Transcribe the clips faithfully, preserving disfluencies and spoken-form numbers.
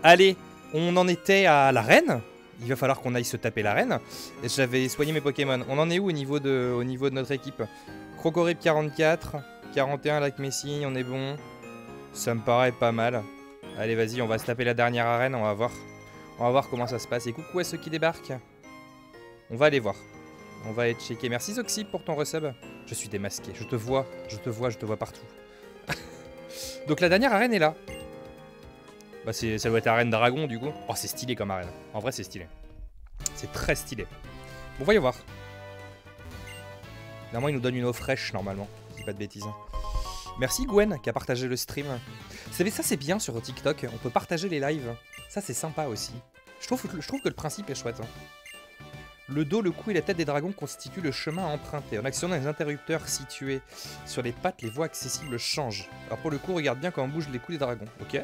Allez, on en était à l'arène. Il va falloir qu'on aille se taper l'arène. J'avais soigné mes Pokémon. On en est où au niveau de, au niveau de notre équipe? Crocorip quarante-quatre, quarante et un Lac Messi, on est bon. Ça me paraît pas mal. Allez, vas-y, on va se taper la dernière arène, on va voir. On va voir comment ça se passe. Et coucou à ceux qui débarquent. On va aller voir. On va aller checker. Merci Zoxy pour ton resub. Je suis démasqué, je te vois, je te vois, je te vois partout. Donc la dernière arène est là. Bah ça doit être arène dragon du coup. Oh c'est stylé comme arène. En vrai c'est stylé. C'est très stylé. Bon voyons voir. Normalement il nous donne une eau fraîche normalement. Je dis pas de bêtises. Merci Gwen qui a partagé le stream. Vous savez ça c'est bien sur TikTok. On peut partager les lives. Ça c'est sympa aussi. Je trouve, je trouve que le principe est chouette. Hein. Le dos, le cou et la tête des dragons constituent le chemin à emprunter. En actionnant les interrupteurs situés sur les pattes, les voies accessibles changent. Alors pour le coup, regarde bien comment bougent les coups des dragons. Ok.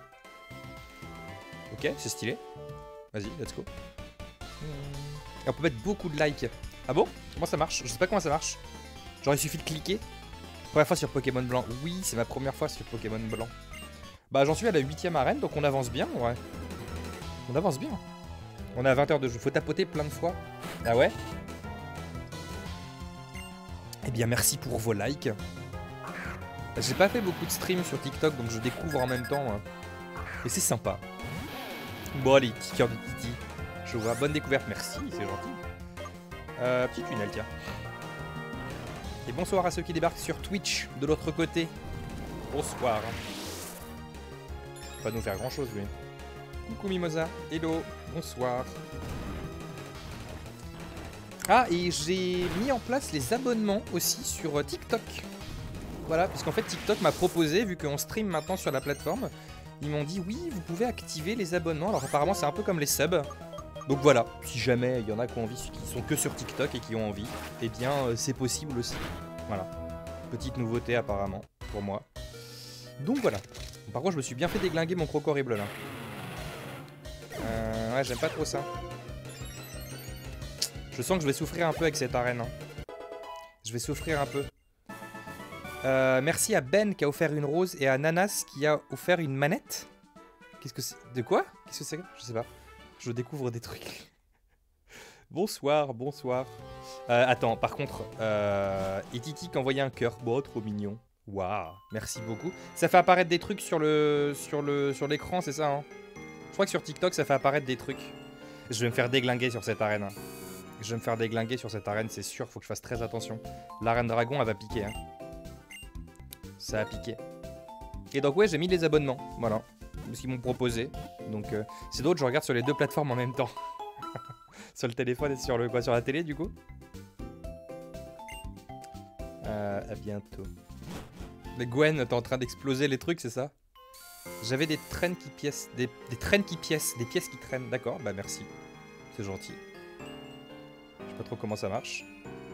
Ok, c'est stylé. Vas-y, let's go. Et on peut mettre beaucoup de likes. Ah bon? Comment ça marche? Je sais pas comment ça marche. Genre il suffit de cliquer. Première fois sur Pokémon Blanc. Oui, c'est ma première fois sur Pokémon Blanc. Bah j'en suis à la huitième arène, donc on avance bien, ouais. On avance bien. On est à vingt heures de jeu. Faut tapoter plein de fois. Ah ouais? Eh bien, merci pour vos likes. J'ai pas fait beaucoup de streams sur TikTok, donc je découvre en même temps. Hein. Et c'est sympa. Bon, allez, petit cœur de Titi. Je vois. Bonne découverte. Merci, c'est gentil. Euh, petit tunnel, tiens. Et bonsoir à ceux qui débarquent sur Twitch, de l'autre côté. Bonsoir. Pas nous faire grand chose, lui. Coucou Mimosa. Hello. Bonsoir. Ah, et j'ai mis en place les abonnements aussi sur TikTok. Voilà, parce qu'en fait TikTok m'a proposé, vu qu'on stream maintenant sur la plateforme, ils m'ont dit oui, vous pouvez activer les abonnements. Alors apparemment c'est un peu comme les subs. Donc voilà, si jamais il y en a qui ont envie, qui sont que sur TikTok et qui ont envie, eh bien euh, c'est possible aussi. Voilà. Petite nouveauté apparemment, pour moi. Donc voilà. Par contre je me suis bien fait déglinguer mon croco horrible là. Euh, ouais, j'aime pas trop ça. Je sens que je vais souffrir un peu avec cette arène. Hein. Je vais souffrir un peu. Euh, merci à Ben qui a offert une rose et à Nanas qui a offert une manette. Qu'est-ce que c'est? De quoi? Qu'est-ce que c'est? Je sais pas. Je découvre des trucs. Bonsoir, bonsoir. Euh, attends, par contre, euh, et Titi qui a envoyé un cœur. Bon, trop mignon. Waouh, merci beaucoup. Ça fait apparaître des trucs sur le sur le sur l'écran, c'est ça hein? Je crois que sur TikTok, ça fait apparaître des trucs. Je vais me faire déglinguer sur cette arène. Je vais me faire déglinguer sur cette arène, c'est sûr. Faut que je fasse très attention. L'arène dragon, elle va piquer. Hein. Ça a piqué. Et donc, ouais, j'ai mis les abonnements. Voilà. Ce qu'ils m'ont proposé. Donc, euh, c'est d'autres, je regarde sur les deux plateformes en même temps. Sur le téléphone et sur, le, quoi, sur la télé, du coup. Euh, à bientôt. Mais Gwen, t'es en train d'exploser les trucs, c'est ça? J'avais des traînes qui piècent. Des, des traînes qui piècent. Des pièces qui traînent. D'accord, bah merci. C'est gentil. Je sais pas trop comment ça marche.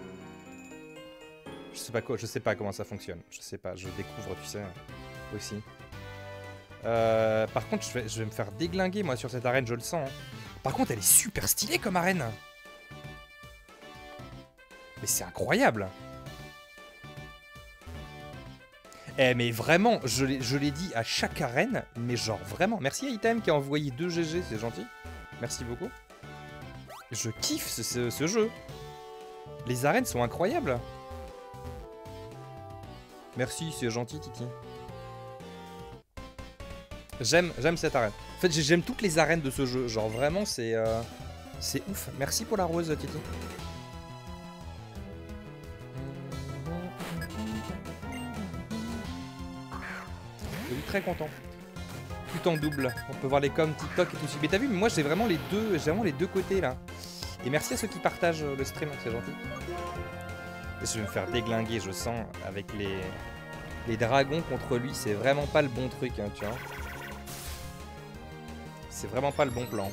Je sais pas quoi, je sais pas comment ça fonctionne. Je sais pas, je découvre, tu sais, aussi. Euh, par contre, je vais, je vais me faire déglinguer, moi, sur cette arène, je le sens. Hein. Par contre, elle est super stylée comme arène. Mais c'est incroyable. Eh, mais vraiment, je l'ai dit à chaque arène, mais genre vraiment. Merci à Item qui a envoyé deux G G, c'est gentil. Merci beaucoup. Je kiffe ce, ce, ce jeu. Les arènes sont incroyables. Merci, c'est gentil, Titi. J'aime, j'aime cette arène. En fait, j'aime toutes les arènes de ce jeu. Genre, vraiment, c'est... Euh, c'est ouf. Merci pour la rose, Titi. Je suis très content. Tout en double. On peut voir les coms, TikTok et tout. Mais t'as vu, mais moi, j'ai vraiment les deux, j'ai vraiment les deux côtés, là. Et merci à ceux qui partagent le stream, c'est gentil. Et je vais me faire déglinguer, je sens, avec les, les dragons contre lui. C'est vraiment pas le bon truc, hein, tu vois. C'est vraiment pas le bon plan.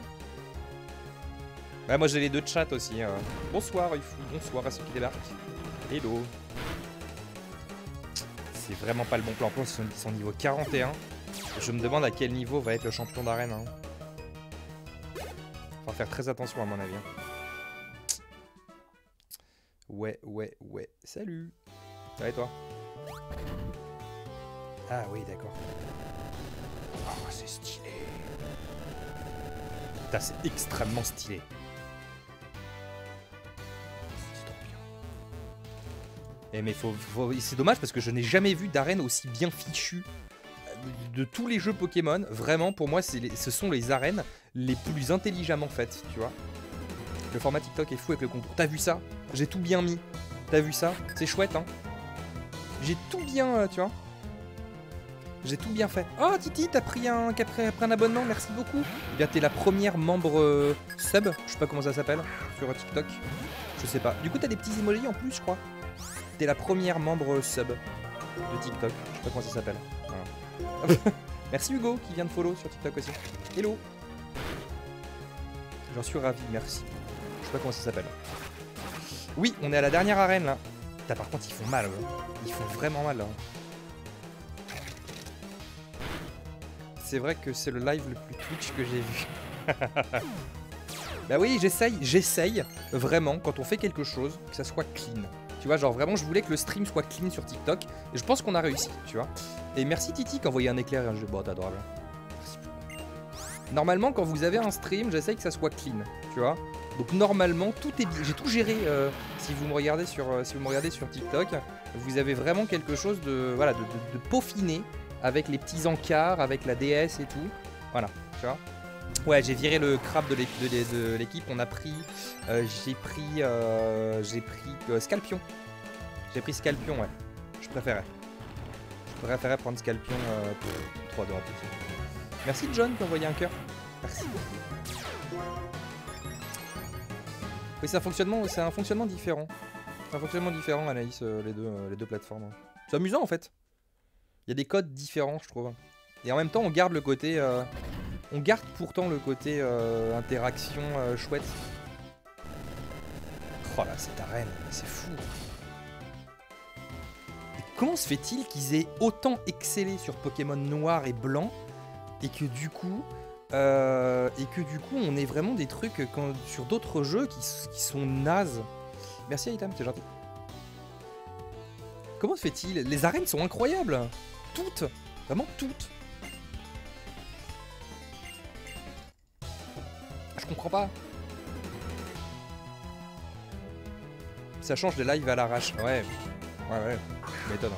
Ouais, moi j'ai les deux chats aussi. Euh. Bonsoir, Ifou. Bonsoir à ceux qui débarquent. Hello. C'est vraiment pas le bon plan. En plus, ils sont niveau quarante et un. Je me demande à quel niveau va être le champion d'arène. Hein. Faut faire très attention à mon avis. Ouais, ouais, ouais. Salut. Ça va et toi? Ah oui, d'accord. Oh, c'est stylé. Putain, c'est extrêmement stylé. C'est trop bien. Et mais faut, faut... c'est dommage parce que je n'ai jamais vu d'arène aussi bien fichue de tous les jeux Pokémon. Vraiment, pour moi, les... ce sont les arènes les plus intelligemment faites, tu vois. Le format TikTok est fou avec le contour. T'as vu ça? J'ai tout bien mis. T'as vu ça? C'est chouette, hein. J'ai tout bien, euh, tu vois. J'ai tout bien fait. Oh, Titi, t'as pris un, pris, pris un abonnement, merci beaucoup. Eh bien, t'es la première membre euh, sub, je sais pas comment ça s'appelle, sur TikTok. Je sais pas. Du coup, t'as des petits emojis en plus, je crois. T'es la première membre sub de TikTok. Je sais pas comment ça s'appelle. Voilà. Merci Hugo qui vient de follow sur TikTok aussi. Hello. J'en suis ravi, merci. Je sais pas comment ça s'appelle. Oui, on est à la dernière arène là. Putain, par contre, ils font mal. Hein. Ils font vraiment mal. Hein. C'est vrai que c'est le live le plus Twitch que j'ai vu. Bah oui, j'essaye, j'essaye vraiment quand on fait quelque chose que ça soit clean. Tu vois, genre vraiment, je voulais que le stream soit clean sur TikTok et je pense qu'on a réussi, tu vois. Et merci Titi qui a envoyé un éclair et un jeu. Bon, t'es adorable. Merci beaucoup. Normalement, quand vous avez un stream, j'essaye que ça soit clean, tu vois. Donc normalement, tout est bien. J'ai tout géré. Euh, si vous me regardez sur, euh, si vous me regardez sur TikTok, vous avez vraiment quelque chose de, voilà, de, de, de peaufiné. Avec les petits encarts, avec la D S et tout. Voilà, tu vois. Ouais, j'ai viré le crabe de l'équipe. On a pris... Euh, j'ai pris... Euh, j'ai pris euh, Scalpion. J'ai pris Scalpion, ouais. Je préférais. Je préférais prendre Scalpion euh, pour trois deux en plus. Merci John qui a envoyé un cœur. Merci. Oui, c'est un fonctionnement, c'est un fonctionnement différent. C'est un fonctionnement différent, Anaïs, euh, les, deux, euh, les deux plateformes. C'est amusant en fait. Il y a des codes différents, je trouve. Et en même temps, on garde le côté... Euh, on garde pourtant le côté euh, interaction euh, chouette. Oh là, cette arène, c'est fou. Et comment se fait-il qu'ils aient autant excellé sur Pokémon noir et blanc et que du coup... Euh, et que du coup, on ait vraiment des trucs quand, sur d'autres jeux qui, qui sont nazes. Merci Aitam, c'est gentil. Comment se fait-il? Les arènes sont incroyables. Toutes, vraiment toutes. Je comprends pas. Ça change des lives à l'arrache. Ouais, ouais, ouais. Ça m'étonne.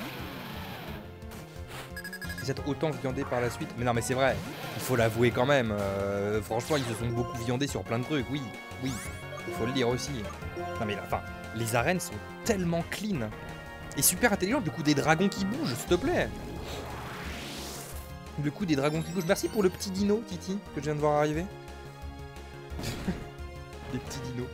Vous êtes autant viandé par la suite. Mais non, mais c'est vrai. Il faut l'avouer quand même. Euh, franchement, ils se sont beaucoup viandés sur plein de trucs. Oui, oui. Il faut le dire aussi. Non, mais enfin, les arènes sont tellement clean. Et super intelligent, du coup des dragons qui bougent, s'il te plaît. Le coup des dragons qui bougent. Merci pour le petit dino, Titi, que je viens de voir arriver. Les petits dinos.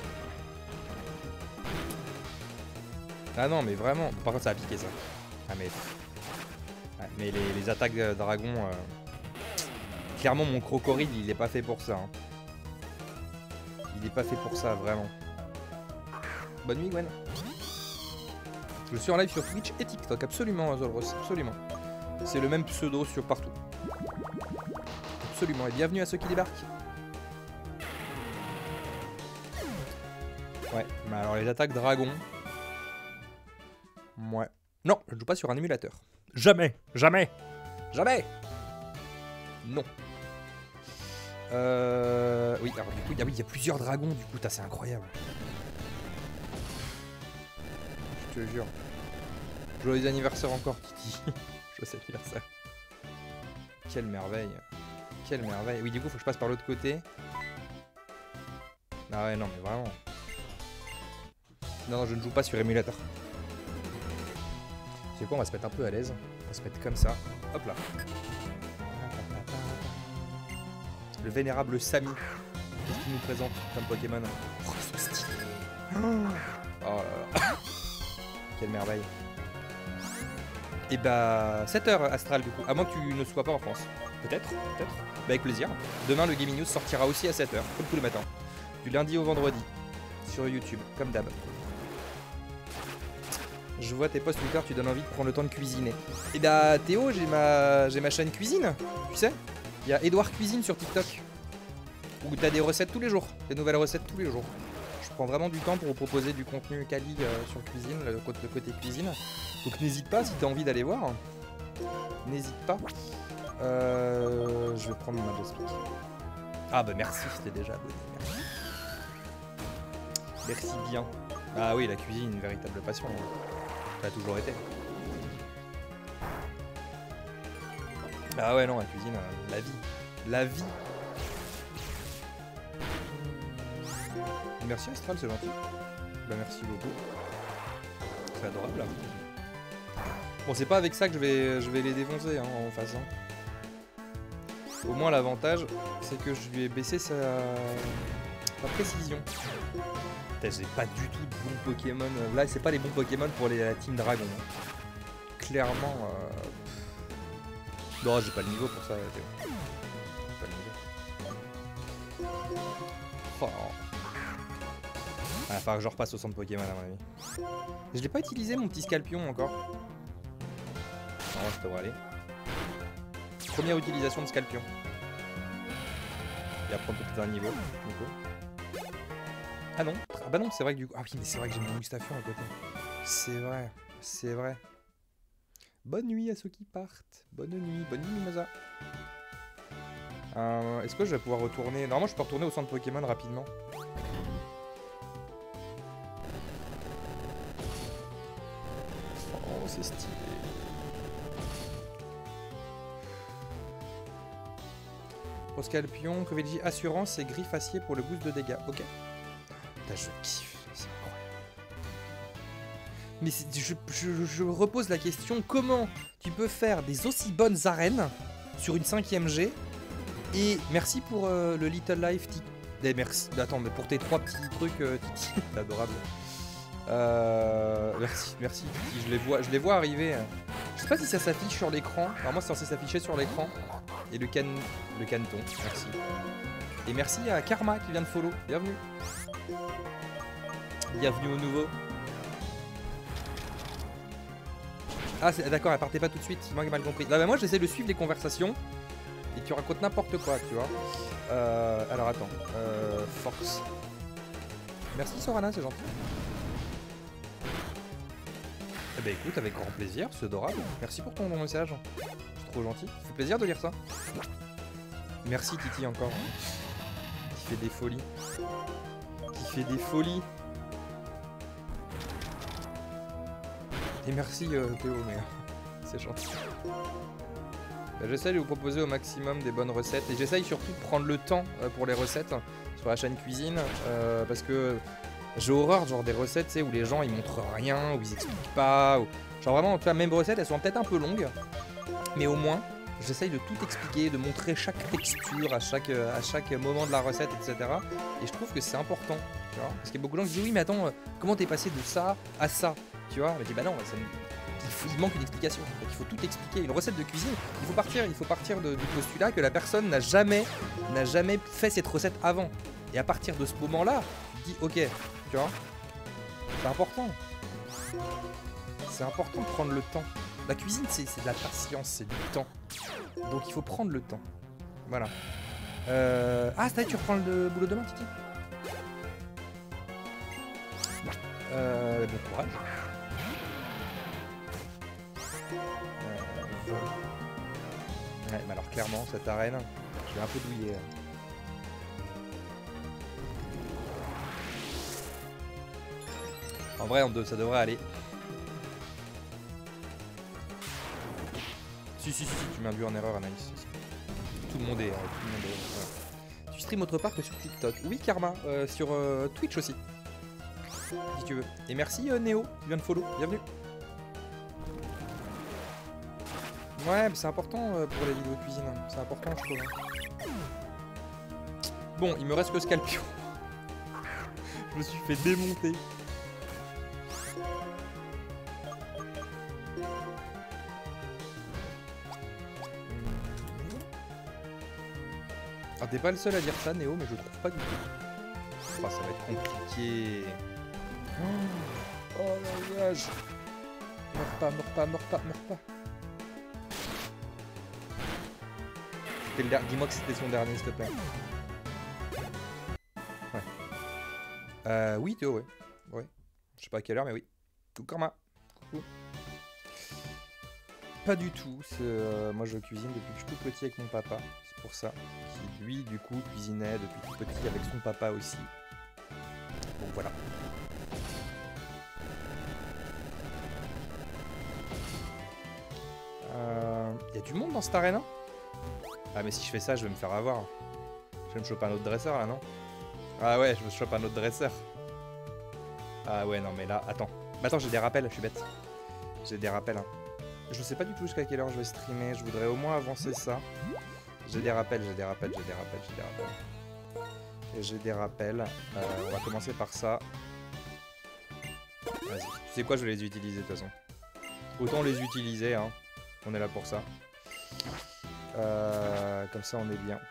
Ah non, mais vraiment. Par contre, ça a piqué ça. Ah, mais. Ouais, mais les, les attaques de dragons. Euh... Clairement, mon crocodile, il est pas fait pour ça. Hein. Il est pas fait pour ça, vraiment. Bonne nuit, Gwen. Je suis en live sur Twitch et TikTok, absolument, Zolros, absolument. C'est le même pseudo sur partout. Absolument, et bienvenue à ceux qui débarquent. Ouais, mais alors les attaques dragon... Ouais. Non, je ne joue pas sur un émulateur. Jamais, jamais, jamais. Non. Euh... Oui, alors du coup, il y, a, oui, il y a plusieurs dragons, du coup, c'est incroyable. Je te jure. Joyeux anniversaire encore, Titi. Joyeux anniversaire. Quelle merveille. Quelle merveille. Oui, du coup, faut que je passe par l'autre côté. Ah ouais, non, mais vraiment. Non, non, je ne joue pas sur émulateur. C'est quoi, on va se mettre un peu à l'aise. On va se mettre comme ça. Hop là. Le vénérable Samy. Qu'est-ce qu'il nous présente comme Pokémon? Oh, son style. Oh là là. Quelle merveille. Et bah, sept heures Astral du coup, à moins que tu ne sois pas en France. Peut-être, peut-être. Bah avec plaisir. Demain le Gaming News sortira aussi à sept heures, comme tous les matins. Du lundi au vendredi. Sur YouTube, comme d'hab. Je vois tes posts Twitter, tu donnes envie de prendre le temps de cuisiner. Et bah Théo, j'ai ma j'ai ma chaîne cuisine, tu sais. Il y a Edouard Cuisine sur TikTok. Où t'as des recettes tous les jours. Des nouvelles recettes tous les jours. Je prends vraiment du temps pour vous proposer du contenu quali euh, sur cuisine, le côté, le côté cuisine. Donc n'hésite pas si tu as envie d'aller voir. N'hésite pas. Euh, je vais prendre ma Majestic. Ah bah merci, c'était déjà abonné. Merci. Merci bien. Ah oui, la cuisine, une véritable passion. Ça a toujours été. Ah ouais, non, la cuisine, euh, la vie. La vie. Merci Astral, c'est gentil. Bah merci beaucoup. C'est adorable. Bon, c'est pas avec ça que je vais, je vais les défoncer hein, en face. Hein. Au moins, l'avantage, c'est que je lui ai baissé sa, sa précision. J'ai pas du tout de bons Pokémon. Là, c'est pas les bons Pokémon pour les, la Team Dragon. Clairement. Euh... Non, j'ai pas le niveau pour ça. Pas le niveau. Oh. Ah, il va falloir que je repasse au centre Pokémon à mon avis. Je l'ai pas utilisé mon petit Scalpion encore. Non, ça devrait aller. Première utilisation de Scalpion. Et apprendre peut-être un niveau. niveau. Ah non, ah bah non, c'est vrai que du coup. Ah oui, mais c'est vrai que j'ai mon Mustafion à côté. C'est vrai, c'est vrai. Bonne nuit à ceux qui partent. Bonne nuit, bonne nuit Mimosa. Euh, Est-ce que je vais pouvoir retourner? Normalement, je peux retourner au centre Pokémon rapidement. Oh, c'est stylé. Pour Scalpion, Crevilly Assurance et Griffe Acier pour le boost de dégâts. Ok. Putain, je kiffe. C'est incroyable. Mais je, je, je repose la question, comment tu peux faire des aussi bonnes arènes sur une cinquième G? Et merci pour euh, le Little Life Titi. Eh, merci. Attends, mais pour tes trois petits trucs, euh, Titi, c'est adorable. Euh, merci, merci Titi. Je les vois, je les vois arriver. Je sais pas si ça s'affiche sur l'écran. Alors moi, c'est censé s'afficher sur l'écran. Et le can, le caneton. Merci. Et merci à Karma qui vient de follow. Bienvenue. Bienvenue au nouveau. Ah d'accord, elle partait pas tout de suite, c'est moi qui ai mal compris. Là, bah, moi j'essaie de suivre les conversations et tu racontes n'importe quoi, tu vois. Euh, alors attends, euh, force. Merci Sorana, c'est gentil. Eh ben écoute, avec grand plaisir, c'est adorable. Merci pour ton long message, c'est trop gentil. Ça fait plaisir de lire ça. Merci Titi encore. Qui fait des folies. Qui fait des folies. Et merci euh, Théo, mais c'est gentil. Bah, j'essaie de vous proposer au maximum des bonnes recettes. Et j'essaye surtout de prendre le temps euh, pour les recettes sur la chaîne cuisine. Euh, parce que j'ai horreur genre des recettes tu sais, où les gens ils montrent rien, où ils expliquent pas. Ou... Genre vraiment, tu vois, même recettes, elles sont peut-être un peu longues. Mais au moins, j'essaye de tout expliquer, de montrer chaque texture à chaque, à chaque moment de la recette, et cetera. Et je trouve que c'est important. Tu vois, parce qu'il y a beaucoup de gens qui disent oui, mais attends, euh, comment t'es passé de ça à ça? Tu vois, elle dit bah non, ça, il, faut, il manque une explication. Donc il faut tout expliquer. Une recette de cuisine, il faut partir, il faut partir de, du postulat que la personne n'a jamais, n'a jamais fait cette recette avant. Et à partir de ce moment-là, il dit ok, tu vois, c'est important. C'est important de prendre le temps. La cuisine, c'est de la patience, c'est du temps. Donc il faut prendre le temps. Voilà. Euh... Ah, c'est vrai que tu reprends le boulot demain, Titi? Euh, bon courage. Euh, ouais, mais alors clairement, cette arène, je vais un peu douiller. En vrai, en deux, ça devrait aller. Si, si, si, si, tu m'induis en erreur, Anaïs. Tout le monde est... Euh, tout le monde est voilà. Tu stream autre part que sur TikTok. Oui, Karma, euh, sur euh, Twitch aussi. Si tu veux. Et merci euh, Néo, qui vient de follow. Bienvenue. Ouais, mais c'est important euh, pour les vidéos de cuisine. C'est important, je trouve. Bon, il me reste que Scalpion. Je me suis fait démonter. Ah, t'es pas le seul à dire ça, Néo, mais je trouve pas du tout. Oh, ça va être compliqué. Oh, oh la vache. Meurs pas, meurs pas, meurs pas, meurs pas. Dis-moi que c'était son dernier, s'il te plaît. Ouais. Euh, oui, Théo, ouais. Ouais. Je sais pas à quelle heure, mais oui. Coucou, Karma. Coucou. Pas du tout. Euh, moi, je cuisine depuis que je suis tout petit avec mon papa. C'est pour ça. Qui lui, du coup, cuisinait depuis tout petit avec son papa aussi. Donc voilà. Il euh, y a du monde dans cette arène, hein? Ah mais si je fais ça, je vais me faire avoir. Je vais me choper un autre dresseur là, non? Ah ouais, je me chope un autre dresseur. Ah ouais, non mais là, attends. Bah attends, j'ai des rappels, je suis bête. J'ai des rappels. Hein. Je sais pas du tout jusqu'à quelle heure je vais streamer. Je voudrais au moins avancer ça. J'ai des rappels, j'ai des rappels, j'ai des rappels, j'ai des rappels. Et j'ai des rappels. Euh, on va commencer par ça. Vas-y. Tu sais quoi, je vais les utiliser de toute façon. Autant les utiliser, hein. On est là pour ça. Euh, comme ça, on est bien.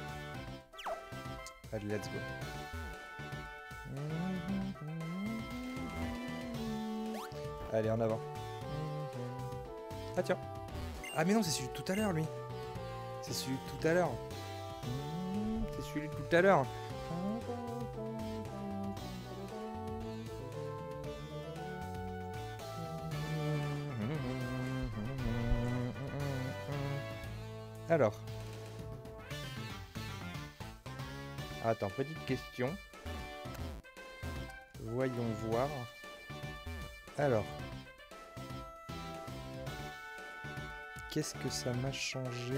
Allez, let's go. Allez, en avant. Ah tiens. Ah mais non, c'est celui de tout à l'heure, lui. C'est celui de tout à l'heure. C'est celui de tout à l'heure. Alors. Attends, petite question. Voyons voir. Alors. Qu'est-ce que ça m'a changé?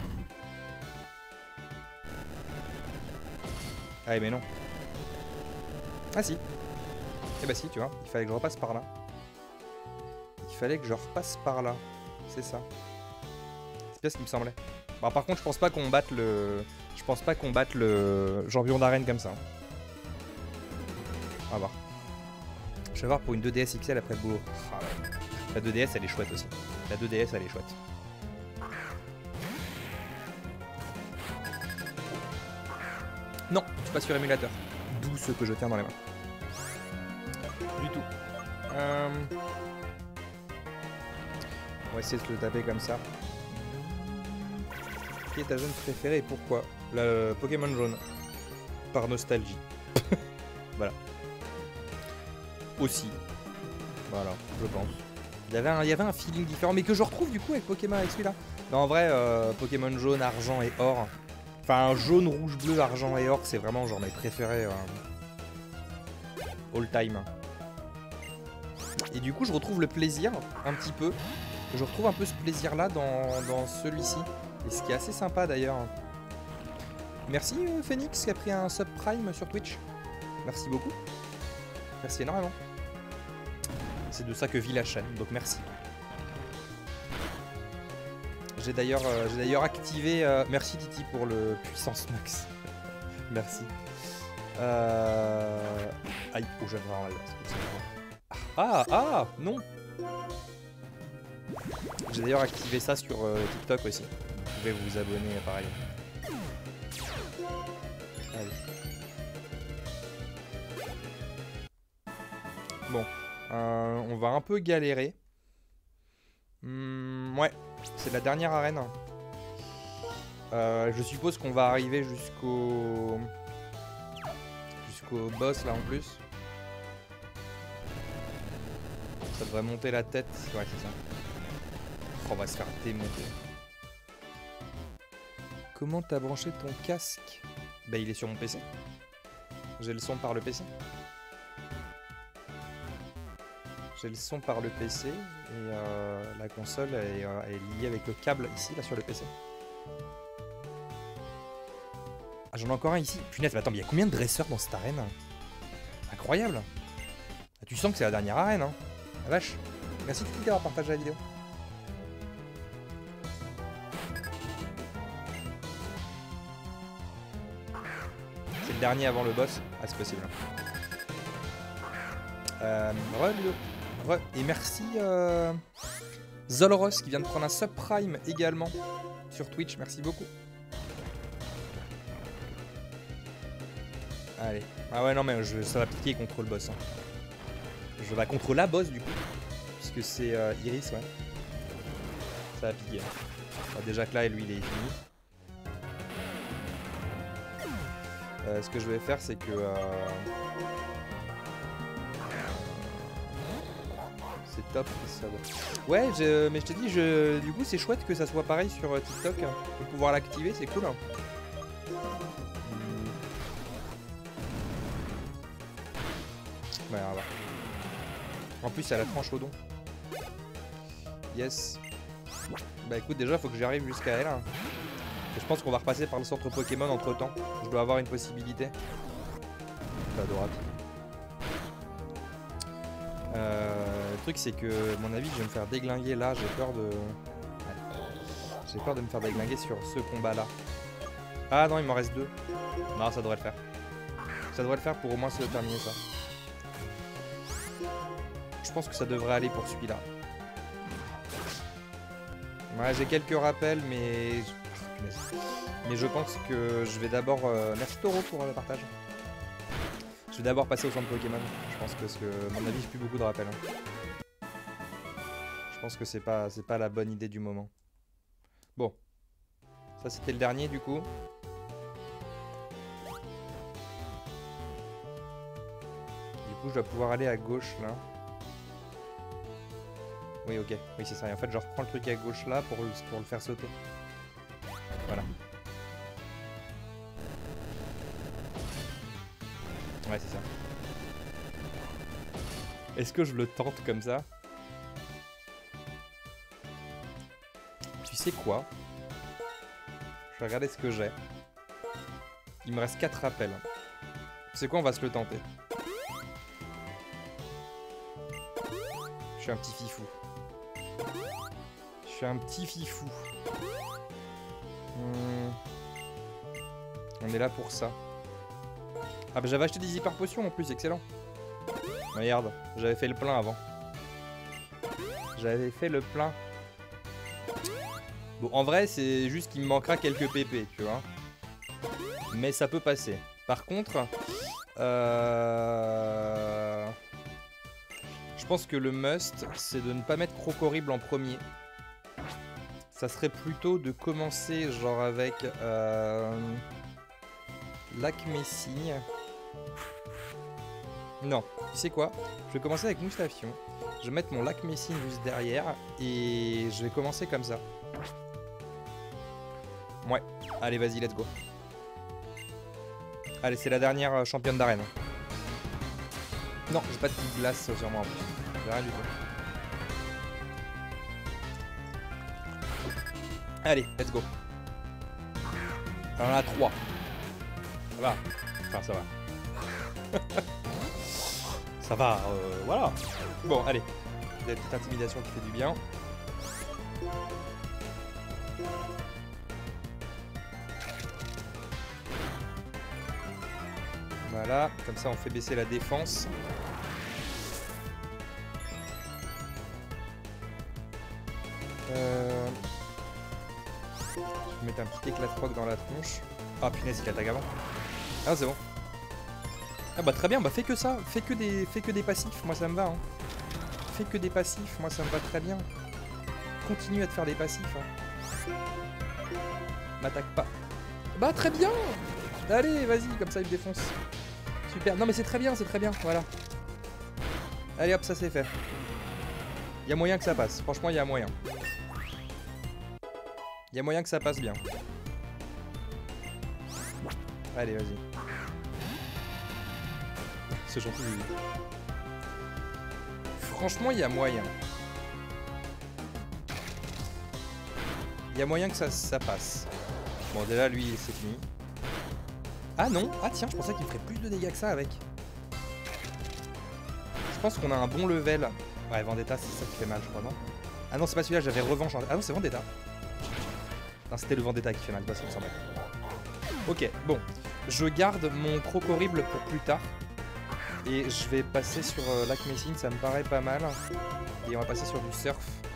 Ah mais non. Ah si. Eh bah si, tu vois, il fallait que je repasse par là. Il fallait que je repasse par là. C'est ça. C'est bien ce qui me semblait. Bon, par contre, je pense pas qu'on batte le... Je pense pas qu'on batte le champion d'arène comme ça. On va voir. Je vais voir pour une deux D S X L après le boulot. Ah ouais. La deux D S, elle est chouette aussi. La deux D S, elle est chouette. Non, je suis pas sur émulateur. D'où ce que je tiens dans les mains. Du tout. Euh... On va essayer de se le taper comme ça. Qui est ta jaune préférée et pourquoi? Le Pokémon jaune. Par nostalgie. Voilà. Aussi. Voilà, je pense. Il y, avait un, il y avait un feeling différent, mais que je retrouve du coup avec Pokémon, avec celui-là. Non, en vrai, euh, Pokémon jaune, argent et or. Enfin, jaune, rouge, bleu, argent et or, c'est vraiment genre mes préférés. Euh, all time. Et du coup, je retrouve le plaisir, un petit peu. Je retrouve un peu ce plaisir-là dans, dans celui-ci. Et ce qui est assez sympa d'ailleurs. Merci euh, Phoenix qui a pris un subprime sur Twitch. Merci beaucoup. Merci énormément. C'est de ça que vit la chaîne, donc merci. J'ai d'ailleurs euh, j'ai d'ailleurs activé... Euh, merci Titi pour le puissance max. Merci. Euh... Aïe, oh j'aime vraiment mal. Ah, ah, non. J'ai d'ailleurs activé ça sur euh, TikTok aussi. Vous pouvez vous abonner pareil. Allez. Bon. Euh, on va un peu galérer. Mmh, ouais, c'est la dernière arène. Euh, je suppose qu'on va arriver jusqu'au... Jusqu'au boss là en plus. Ça devrait monter la tête. Ouais, c'est ça. Oh, on va se faire démonter. Comment t'as branché ton casque? Bah il est sur mon P C. J'ai le son par le P C. J'ai le son par le P C et euh, la console est, euh, est liée avec le câble ici, là sur le P C. Ah j'en ai encore un ici. Punaise, mais attends, mais il y a combien de dresseurs dans cette arène? Incroyable. Ah, tu sens que c'est la dernière arène, hein. La vache. Merci Titi d'avoir partagé la vidéo. C'est le dernier avant le boss. Ah c'est possible. Euh, re, re, et merci euh, Zolros qui vient de prendre un subprime également sur Twitch. Merci beaucoup. Allez. Ah ouais non mais je, ça va piquer contre le boss. Hein. Je vais contre la boss du coup. Puisque c'est euh, Iris, ouais. Ça va piquer. Hein. Déjà que là lui il est fini. Euh, ce que je vais faire c'est que... Euh, c'est top sub. Ouais, je, mais je te dis, je, du coup, c'est chouette que ça soit pareil sur euh, TikTok. De pouvoir l'activer, c'est cool. Hein. Hmm. Ouais, on va. En plus, il y a la tranche au don. Yes. Bah écoute, déjà, faut que j'arrive jusqu'à elle. Hein. Et je pense qu'on va repasser par le centre Pokémon entre temps. Je dois avoir une possibilité. C'est adorable. Euh, le truc, c'est que, à mon avis, je vais me faire déglinguer là. J'ai peur de. Ouais. J'ai peur de me faire déglinguer sur ce combat là. Ah non, il m'en reste deux. Non, ça devrait le faire. Ça devrait le faire pour au moins se terminer ça. Je pense que ça devrait aller pour celui-là. Ouais, j'ai quelques rappels, mais... Mais je pense que je vais d'abord... Euh... Merci Taureau pour le partage. Je vais d'abord passer au centre Pokémon. Je pense que, parce que à mon avis, j'ai plus beaucoup de rappels. Hein. Je pense que c'est pas, c'est pas la bonne idée du moment. Bon. Ça, c'était le dernier, du coup. Du coup, je dois pouvoir aller à gauche, là. Oui, ok. Oui, c'est ça. Et en fait, je reprends le truc à gauche là pour le, pour le faire sauter. Voilà. Ouais, c'est ça. Est-ce que je le tente comme ça? Tu sais quoi? Je vais regarder ce que j'ai. Il me reste quatre rappels. Tu sais quoi? On va se le tenter. Je suis un petit fifou. Je suis un petit fifou. Hmm. On est là pour ça. Ah bah j'avais acheté des hyper potions en plus, excellent. Regarde, j'avais fait le plein avant. J'avais fait le plein. Bon, en vrai, c'est juste qu'il me manquera quelques P P, tu vois. Mais ça peut passer. Par contre, euh... je pense que le must, c'est de ne pas mettre Crocorible en premier. Ça serait plutôt de commencer genre avec euh, Lac-Messigne. Non, tu sais quoi? Je vais commencer avec Moustafion. Je vais mettre mon Lac-Messigne juste derrière et je vais commencer comme ça. Ouais, allez vas-y, let's go. Allez, c'est la dernière championne d'arène. Non, j'ai pas de petite glace sur moi en plus. J'ai rien du tout. Allez, let's go. On en a trois. Ça va. Enfin, ça va. Ça va, euh, voilà. Bon, allez. Il y a une petite intimidation qui fait du bien. Voilà, comme ça on fait baisser la défense. Euh... Je vais mettre un petit éclat de froc dans la tronche. Ah punaise, il attaque avant. Ah c'est bon. Ah bah très bien, bah fais que ça. Fais que des, fais que des passifs, moi ça me va. Hein. Fais que des passifs, moi ça me va très bien. Continue à te faire des passifs. Hein. M'attaque pas. Bah très bien. Allez, vas-y, comme ça il me défonce. Super, non mais c'est très bien, c'est très bien, voilà. Allez hop, ça c'est fait. Il y a moyen que ça passe, franchement il y a moyen. Il y a moyen que ça passe bien. Allez, vas-y. C'est gentil. Franchement, il y a moyen. Il y a moyen que ça, ça passe. Bon, déjà, lui, c'est fini. Ah non, ah tiens, je pensais qu'il ferait plus de dégâts que ça avec. Je pense qu'on a un bon level. Ouais, Vendetta, c'est ça qui fait mal, je crois, non? Ah non, c'est pas celui-là, j'avais revanche. Ah non, c'est Vendetta. Non, c'était le Vendetta qui fait mal, de toute façon, ça me semble. Ok, bon. Je garde mon Crocorible pour plus tard. Et je vais passer sur euh, Lac-Messigne, ça me paraît pas mal. Et on va passer sur du surf.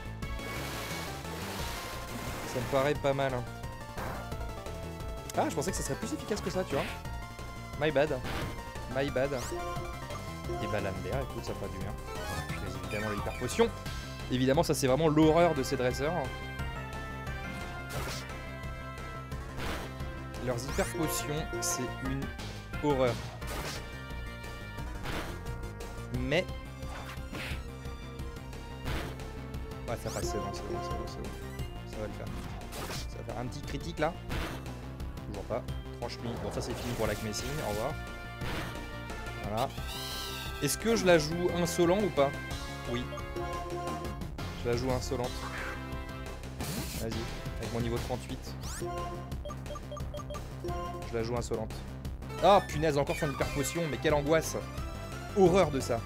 Ça me paraît pas mal. Ah, je pensais que ça serait plus efficace que ça, tu vois. My bad. My bad. Et bah Lambert, écoute, ça fera du bien. Puis évidemment l'hyper potion. Évidemment, ça c'est vraiment l'horreur de ces dresseurs. Leurs hyper potions, c'est une horreur. Ouais, ça passe, c'est bon, c'est bon, c'est bon, c'est bon. Ça va le faire. Ça va faire un petit critique là. Toujours pas. Tranche-mine. Bon, ça c'est fini pour la Messing. Au revoir. Voilà. Est-ce que je la joue insolent ou pas? Oui. Je la joue insolente. Vas-y. Avec mon niveau trente-huit. Je la joue insolente. Ah, oh, punaise, encore son hyper potion. Mais quelle angoisse. Horreur de ça.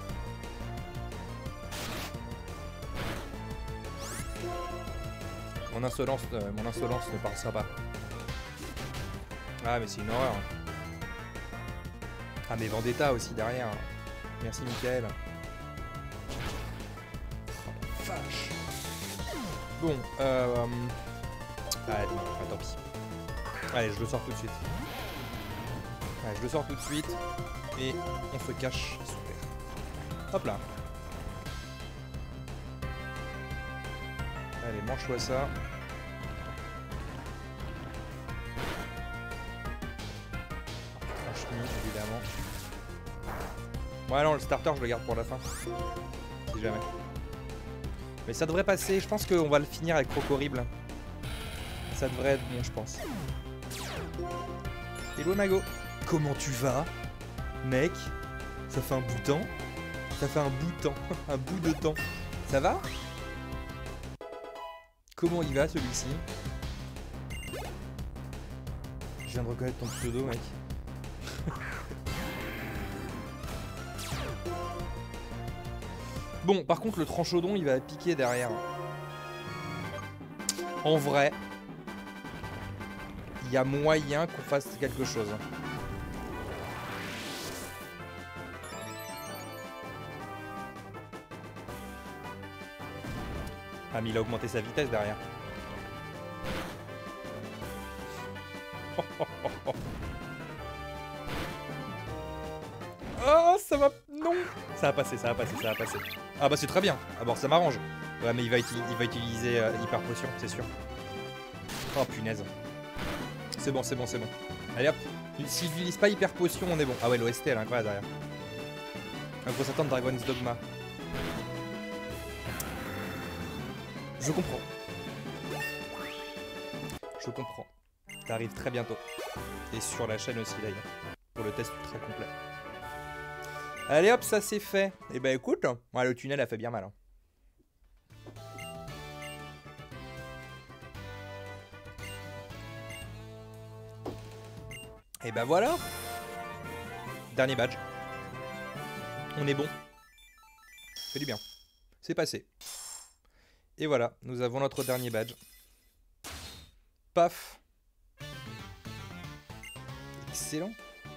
Mon insolence, euh, mon insolence ne passera pas. Ah mais c'est une horreur. Ah mais Vendetta aussi derrière. Merci Michael. Oh, vache. Bon, euh... Allez, non, ah, tant pis. Allez, je le sors tout de suite. Allez, je le sors tout de suite. Et on se cache sous terre. Hop là. Allez, mange-toi ça. Franchement, évidemment. Ouais, non, le starter, je le garde pour la fin. Si jamais. Mais ça devrait passer. Je pense qu'on va le finir avec Crocorible. Ça devrait être bon, je pense. Hello, Nago. Comment tu vas, mec? Ça fait un bout de temps. Ça fait un bout de temps. Un bout de temps. Ça va? Comment il va celui-ci? Je viens de reconnaître ton pseudo, mec. Bon, par contre, le tranchaudon, il va piquer derrière. En vrai, il y a moyen qu'on fasse quelque chose. Ah, mais il a augmenté sa vitesse derrière. Oh, ça va... Non. Ça va passer, ça va passer, ça va passer. Ah bah c'est très bien. Ah bon, ça m'arrange. Ouais, mais il va, il va utiliser euh, Hyper Potion, c'est sûr. Oh, punaise. C'est bon, c'est bon, c'est bon. Allez hop. S'il n'utilise pas Hyper Potion, on est bon. Ah ouais, l'O S T, elle est incroyable derrière. Un gros Satan de Dragon's Dogma. Je comprends. Je comprends. T'arrives très bientôt. Et sur la chaîne aussi d'ailleurs. Pour le test ultra complet. Allez hop, ça c'est fait. Et bah écoute, ouais, le tunnel a fait bien mal. Hein. Et bah voilà. Dernier badge. On est bon. Fait du bien. C'est passé. Et voilà, nous avons notre dernier badge. Paf. Excellent.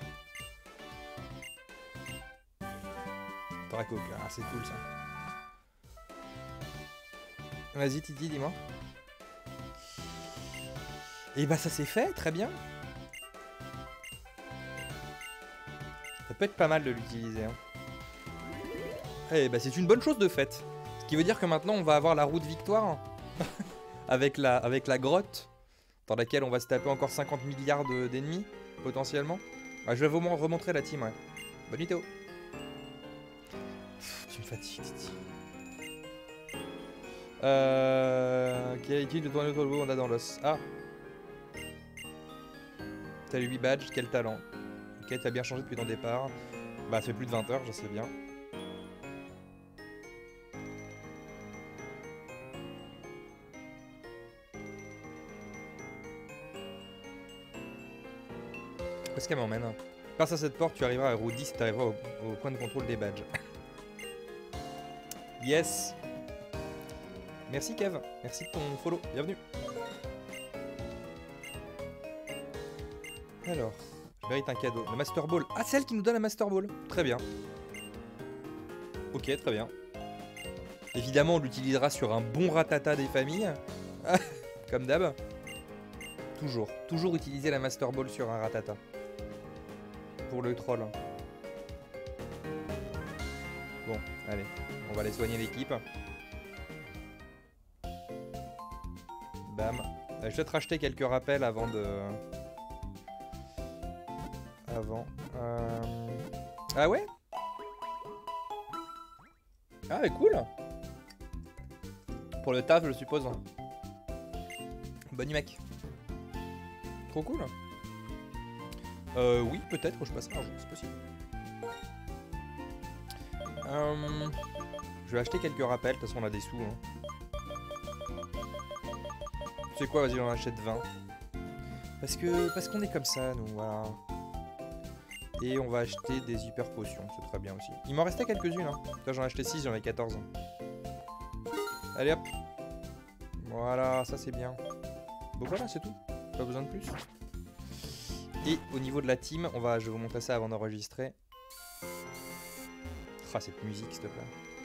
Dracoc, ah, c'est cool ça. Vas-y Titi, dis-moi. Et bah ça c'est fait, très bien. Ça peut être pas mal de l'utiliser. Hein. Et bah c'est une bonne chose de fait. Ce qui veut dire que maintenant on va avoir la roue de victoire. avec, la, avec la grotte. Dans laquelle on va se taper encore cinquante milliards d'ennemis, potentiellement. Ah, je vais vous remontrer la team, ouais. Bonne nuit Théo. Tu me fatigues, Titi. Euh... Quelle étude de tourner autour de vous on a dans l'os? Ah. T'as eu huit badges, quel talent. Ok, t'as bien changé depuis ton départ. Bah, ça fait plus de vingt heures, je sais bien. Où est-ce qu'elle m'emmène? Grâce à cette porte, tu arriveras à route dix et tu arriveras au, au point de contrôle des badges. Yes. Merci Kev, merci de ton follow, bienvenue. Alors, je mérite un cadeau. La Master Ball. Ah, c'est elle qui nous donne la Master Ball. Très bien. Ok, très bien. Évidemment, on l'utilisera sur un bon ratata des familles. Comme d'hab. Toujours. Toujours utiliser la Master Ball sur un ratata. Pour le troll. Bon, allez. On va aller soigner l'équipe. Bam. Euh, je vais te racheter quelques rappels avant de... Avant. Euh... Ah ouais? Ah ouais, cool. Pour le taf, je suppose. Bonne nuit, mec. Trop cool. Euh, oui, peut-être, je passerai un jour, c'est possible. Euh, je vais acheter quelques rappels, de toute façon on a des sous. Hein. Tu sais quoi, vas-y, on en achète vingt. Parce que parce qu'on est comme ça, nous, voilà. Et on va acheter des hyper potions, c'est très bien aussi. Il m'en restait quelques-unes, hein. J'en ai acheté six, j'en ai quatorze. Allez hop. Voilà, ça c'est bien. Donc voilà, c'est tout. Pas besoin de plus. Et au niveau de la team, on va, je vais vous montrer ça avant d'enregistrer. Ah, cette musique, s'il te plaît.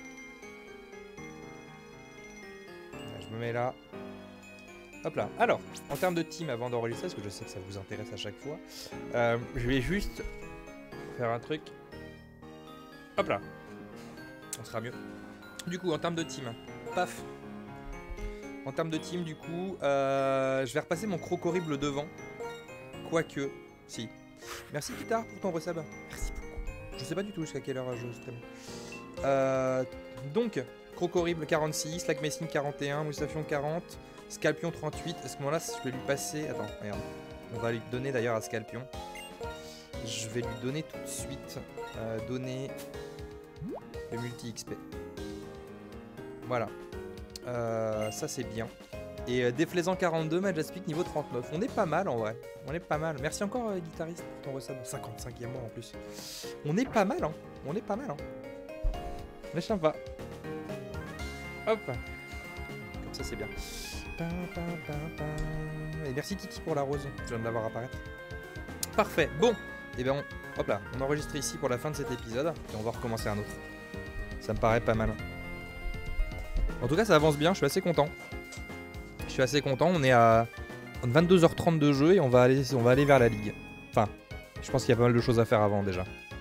Je me mets là. Hop là. Alors, en termes de team, avant d'enregistrer, parce que je sais que ça vous intéresse à chaque fois, euh, je vais juste faire un truc. Hop là. On sera mieux. Du coup, en termes de team, paf. En termes de team, du coup, euh, je vais repasser mon croc horrible devant. Quoique, si. Merci Guitare pour ton resub. Merci beaucoup. Je sais pas du tout jusqu'à quelle heure je stream. Euh, donc, croc horrible quarante-six, Slack Messine quarante et un, Moustafion quarante, Scalpion trente-huit. À ce moment-là, je vais lui passer. Attends, regarde. On va lui donner d'ailleurs à Scalpion. Je vais lui donner tout de suite. Euh, donner le multi-X P. Voilà. Euh, ça c'est bien. Et euh, Déflaisant quarante-deux, Majaspic niveau trente-neuf. On est pas mal en vrai. On est pas mal. Merci encore euh, guitariste pour ton resub. cinquante-cinquième mois en plus. On est pas mal hein. On est pas mal hein. Mais je pas. Hop. Comme ça c'est bien. Et merci Kiki pour la rose. Je viens de l'avoir apparaître. Parfait. Bon. Et bien on... hop là. On enregistre ici pour la fin de cet épisode. Et on va recommencer un autre. Ça me paraît pas mal. En tout cas, ça avance bien, je suis assez content. Je suis assez content, on est à vingt-deux heures trente de jeu et on va aller, on va aller vers la ligue. Enfin, je pense qu'il y a pas mal de choses à faire avant déjà.